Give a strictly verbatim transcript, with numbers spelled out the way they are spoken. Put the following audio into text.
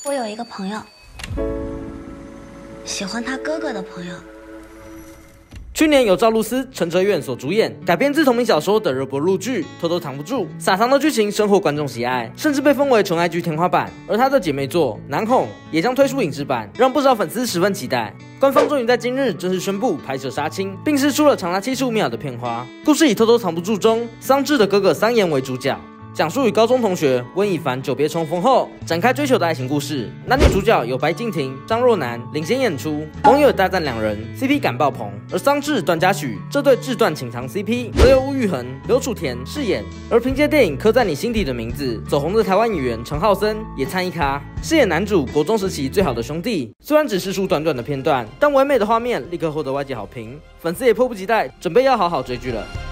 我有一个朋友，喜欢他哥哥的朋友。 去年由赵露思、陈哲远所主演，改编自同名小说的热播陆剧《偷偷藏不住》，撒糖的剧情深获观众喜爱，甚至被封为纯爱剧天花板。而他的姐妹作《南红》也将推出影视版，让不少粉丝十分期待。官方终于在今日正式宣布拍摄杀青，并释出了长达七十五秒的片花。故事以《偷偷藏不住》中桑稚的哥哥桑延为主角。讲述与高中同学温以凡久别重逢后展开追求的爱情故事，男女主角由白敬亭、张若楠领衔演出，网友大赞两人 C P 感爆棚。而桑稚、段嘉许这对志断情长 C P 则由吴宇恒、刘楚田饰演。而凭借电影《刻在你心底的名字》走红的台湾演员陈浩森也参一咖，饰演男主国中时期最好的兄弟。虽然只释出短短的片段，但唯美的画面立刻获得外界好评，粉丝也迫不及待准备要好好追剧了。